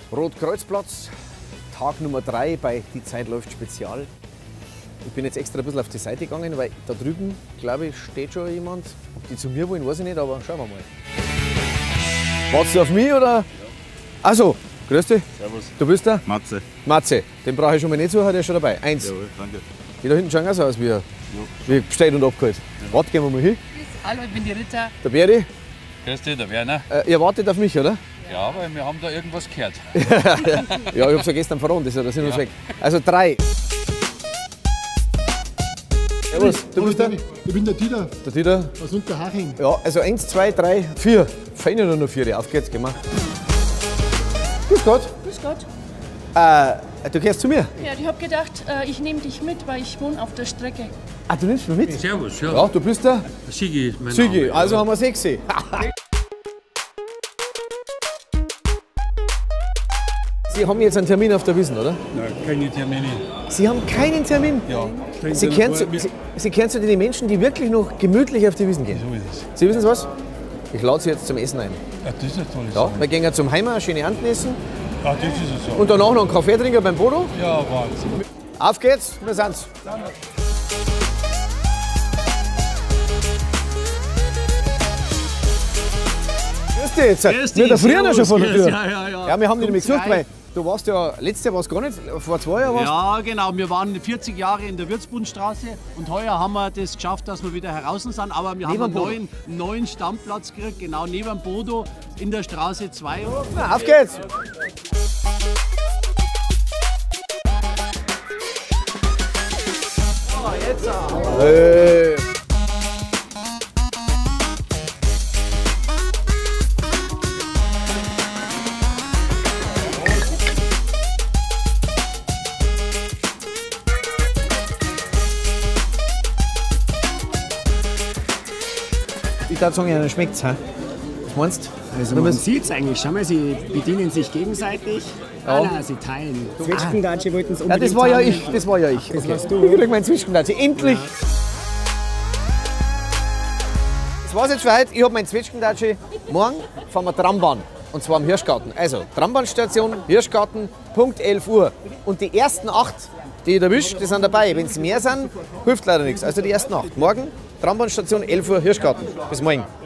Rotkreuzplatz, Tag Nummer 3 bei Die Zeit läuft Spezial. Ich bin jetzt extra ein bisschen auf die Seite gegangen, weil da drüben, glaube ich, steht schon jemand. Ob die zu mir wollen, weiß ich nicht, aber schauen wir mal. Wartest du auf mich oder? Ja. Achso, grüß dich. Servus. Du bist der? Matze. Matze, den brauche ich schon mal nicht suchen, der ist schon dabei. Eins. Jawohl, danke. Die da hinten schauen auch so aus wie bestellt und abgeholt. Ja. Warte, gehen wir mal hin. Hallo, ich bin die Rita. Der Beri. Grüß dich, der Werner. Ihr wartet auf mich, oder? Ja, weil wir haben da irgendwas gehört. Ja, ich hab's ja gestern verraten, das ist ja der Sinn und Zweck. Also 3. Servus, du bist der? Ich bin der Dieter. Der Dieter? Aus Unterhaching. Ja, also 1, 2, 3, 4. Feine nur noch 4. Auf geht's, gehen wir. Grüß Gott. Grüß Gott. Du gehst zu mir? Ja, ich habe gedacht, ich nehme dich mit, weil ich wohne auf der Strecke. Ah, du nimmst mich mit? Servus, ja. Ja, du bist der? Sigi ist mein Sigi, Name. also haben wir 6. Sie haben jetzt einen Termin auf der Wiesn, oder? Nein, keine Termine. Sie haben keinen Termin? Ja. Sie kennen zu den Menschen, die wirklich noch gemütlich auf die Wiesn gehen. So ist es. Sie wissen was? Ich lade Sie jetzt zum Essen ein. Ja, das ist eine tolle Ja, Sache. wir gehen ja zum Heimer, schöne Enten essen Ja, das ist es so. und danach noch einen Kaffee trinken beim Bodo. Ja, Wahnsinn. Auf geht's, wir sind's. Grüß dich jetzt. Grüß Wir dich, früher noch schon vor der servus, Tür. ja. Ja, wir haben dich nämlich gesucht, Zwei. weil du warst ja, letztes Jahr warst du gar nicht, vor 2 Jahren warst du. Ja, genau. Wir waren 40 Jahre in der Würzbundstraße und heuer haben wir das geschafft, dass wir wieder heraus sind. Aber wir haben einen neuen Stammplatz gekriegt, genau neben dem Bodo in der Straße 2. Na, auf geht's. Hey. Ich würde sagen, Ihnen schmeckt's. Was meinst du? Also man sieht es eigentlich, schau mal, sie bedienen sich gegenseitig. Ja. Ah, nein, sie teilen. Zwetschgendatsche wollten es Ja, unbedingt das war ja haben. ich, das war ja ich. Das warst Ich du. krieg meinen Zwetschgendatsche. Endlich! Das war's jetzt für heute. Ich hab meinen Zwetschgendatsche. Morgen fahren wir Trambahn. Und zwar am Hirschgarten. Also, Trambahnstation, Hirschgarten, Punkt 11 Uhr. Und die ersten 8, die ich erwische, die sind dabei. Wenn es mehr sind, hilft leider nichts. Also die ersten 8. Morgen, Trambahnstation, 11 Uhr, Hirschgarten. Bis morgen.